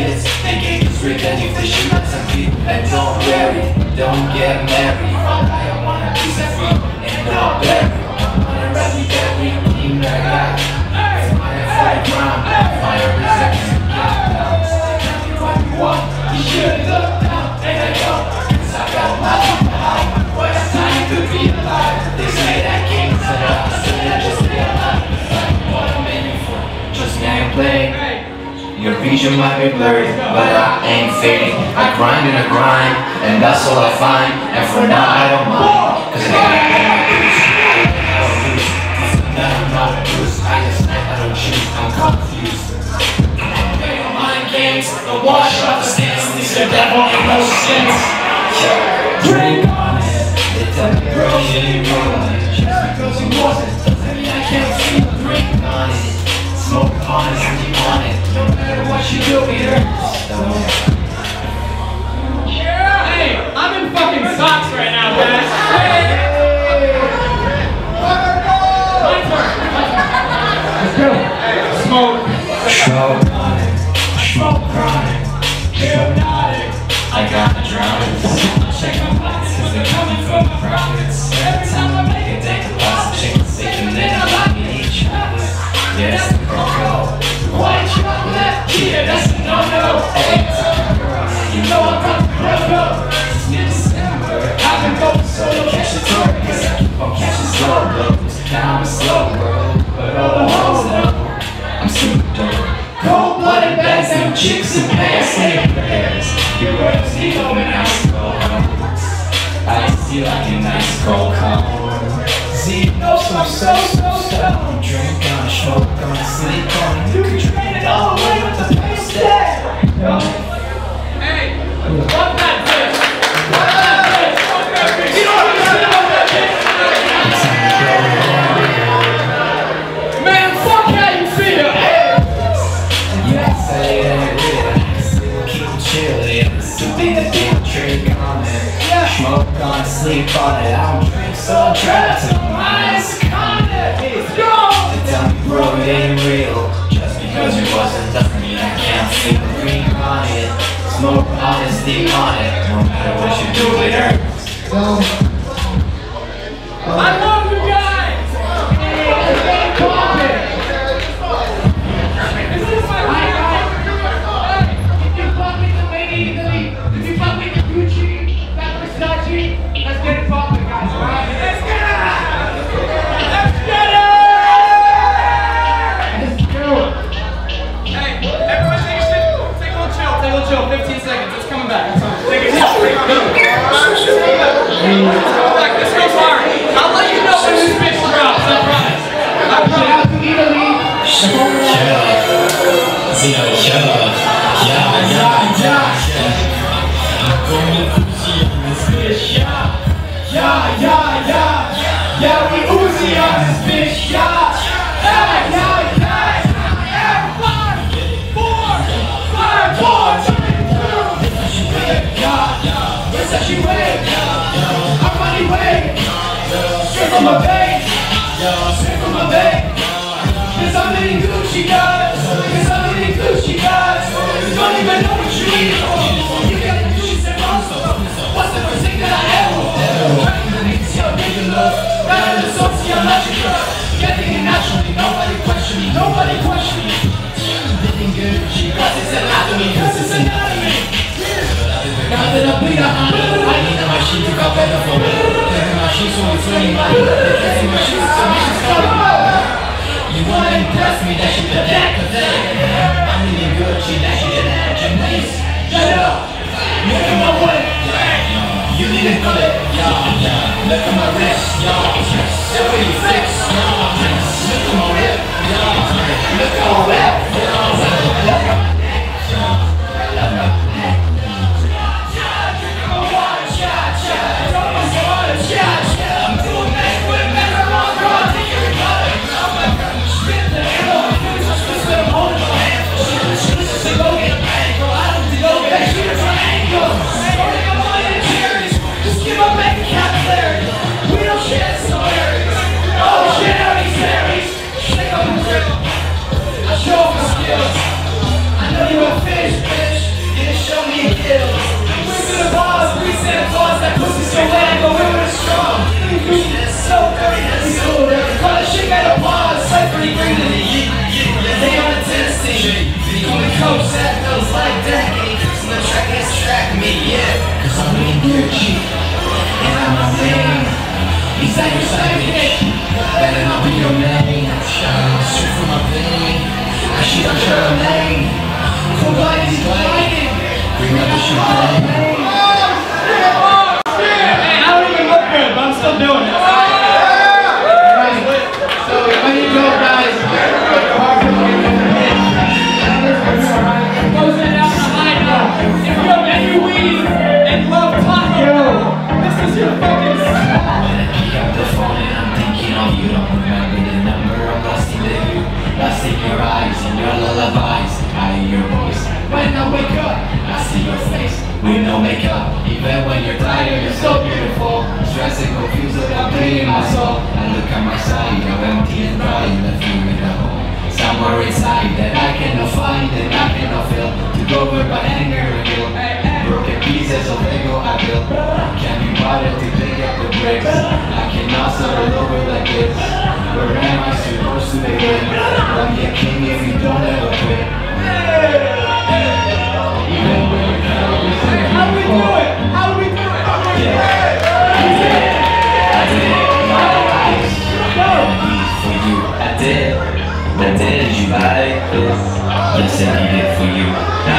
kids. They gave us Rick and if they shoot at some people. And don't marry, don't get married. I don't wanna be set free and not buried. Wanna rap me that week, you know that. Fire for the ground, fire resistance. What you want, you should look down. And I don't, cause I got my people out. What a time to be alive. They say that kings are out, so they just stay alive. What I'm aiming for, just gameplay. Your vision might be blurry, but I ain't fading. I grind and I grind, and that's all I find. And for now I don't mind, cause I don't know lose. I just I don't choose, I'm confused. Mind games, the wash off the stance. These are devil in no sense. Drink on it. They tell me bro, you ain't rolling. Just because you wasn't, doesn't mean I can't see the drink on it. Smoke on it, and you want it. No matter what you do, it hurts. Hey, I'm in fucking socks right now, guys. Hey. My turn. Let's go. Smoke. Smoke on it. Smoke chronic. Hypnotic. I gotta drown it. Check my pockets, cause they're coming from my profits. Every time I make a day, I lost a chicken steak and then I like to eat chocolate. Yes, cocoa. White chocolate, yeah, that's a no-no. Hey, you know I'm from the road. It's mid-December, I've been going solo, catch the tour, cause I keep on catching slow blows. Now I'm a slow world, but all the hoes know I'm super dope. Cold-blooded bags and chicks and pants and prayers. Your words need open house to go home. I see like a nice cold cone. See, no, so. Drink on, smoke on, sleep on. You can train it all away with the pace there. Hey, fuck that bitch. Fuck that bitch. Fuck that bitch. You know what I'm saying? Man, fuck how you feel. You can say it ain't real. Still keep it chill. This will be the big trick on it. Smoke on, sleep on it. I don't drink, so I try to minus con it. Tell me bro, it ain't real. Just because it wasn't doesn't mean I can't feel the green on it. Smoke honesty on it. No matter what you do, it hurts. I love you guys. This is my life. If you fuck with the lady, if you fuck with the Gucci, that Versace, let's get it poppin', guys. Alright? Let's get it. Let's get it. Hey, everyone take a shit. Take a little chill. Take a little chill. 15 seconds. It's coming back. Take a chill. This goes hard. I'll let you know when this bitch drops. I promise. Shout out to Italy. Yeah, we Uzi on this bitch. Yeah. She wait, I'm money wait. Straight from my bank, straight from my bank. Cause I'm in Gucci guys, don't even know what you need. You gotta do this and also. What's the first thing that I ever do? Trying to make this your nigga look. Rather than sociological. Getting it naturally, nobody questioning. Living Gucci, cause it's anatomy. Now that I bleed out, I need a machine to go better for me. Taking my shoes so it's running my taking my shoes so mission's coming. You wanna impress me, that shit pathetic. I'm living Gucci, that shit an please. Shut up! Look at my way. You didn't cut it. Look at my wrist. Every fix. Look at my whip. Look at my whip. Look at my Just give my bank account clarity. We don't share stories. Oh shit! your name, straight from my vein. I shit on Charlemagne. Cold blooded, he's blinded. Bring up the champagne. Hey, I don't even look good, but I'm still doing it. So when you go, guys, Closing out the high note. If you have any weed and love taco, this is your fucking spot. when I pick up the phone and I'm thinking of you, don't remember the number, I'm lost in the view, lost in your eyes and your lullabies. I hear your voice when I wake up, I see your face with no makeup. Even when you're tired, you're so beautiful. Stressed and confused about bleeding my soul. I look at my side, I'm empty and dry, left me with a hole somewhere inside that I cannot find and I cannot feel. Took over by anger and guilt. Broken pieces of Lego I built. Can't be bothered to pick up the bricks. I cannot start all over like this. Where am I supposed to begin? Don't be a king if you don't ever quit. Even when you're How do we do it? How do we do it? I did it, my eyes. For you, I did. But did you like this? Yes, I did it for you.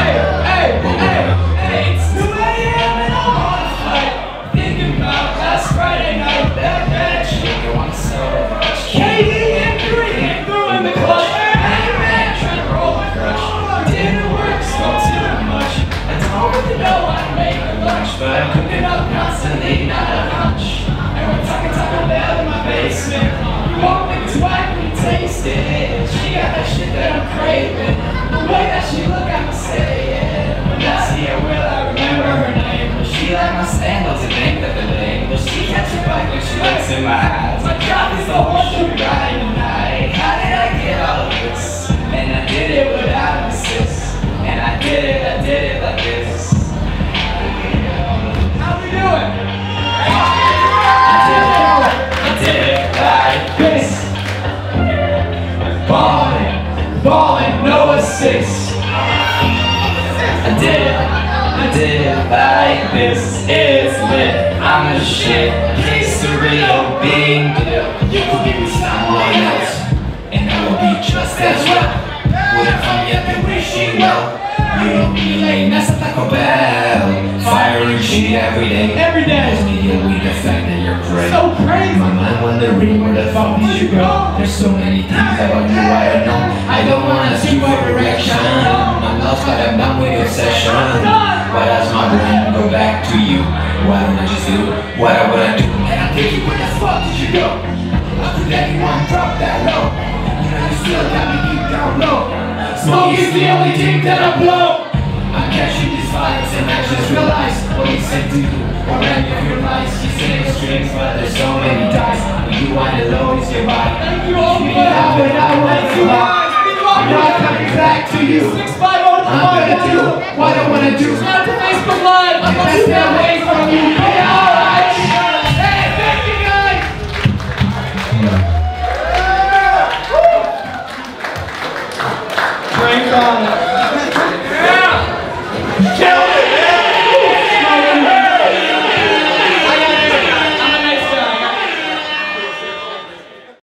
Hey, it's 2 a.m. and I'm on a flight. Thinking about last Friday night, that bad chick I want so much. Katie and Green came through in the clutch. Man, trying to roll my crush. Didn't work, spoke too much. I don't really know how to make my lunch, but I'm cooking up constantly, not a hunch. And we're talking Taco Bell in my basement. You won't think twice when you taste it. She got that shit that I'm craving. The way that she look, I'ma say it. When I see her, will I remember her name? Will she like my sandals and think that the lane? Will she catch a bite when she looks in my eyes? My job is the horse she'll be riding tonight. How did I get all of this? And I did it without an assist. And I did it like this. How we do it? I did it like this. Ballin', no assist. I did it like this. It's lit. I'm a shit. Case the real being good. You could be with someone else, and I will be just as well. What if I'm yet been wishing well? You don't be late, that's a Taco Bell. Firing shit every day. Every day. Makes me deal with the fact that you're crazy. So crazy. My mind wondering where the fuck did you go? There's so many things about you I don't know. I don't wanna see your direction. I'm lost but I'm done with your session. Why does my brain go back to you? Why don't I just do what I wanna do? And I'm thinking, where the fuck did you go? How could anyone drop that low? You know you still got me deep down low. Smoke is the only thing that I blow. I'm catching these vibes and I just realized what he said to you or any of your lies. You sing strings but there's so many dice. When you want it low, it's your body. You all Keep me out when I want to lie. I'm not coming back to you. 650 I'm gonna do what I wanna do. Subscribe to Facebook Live. That's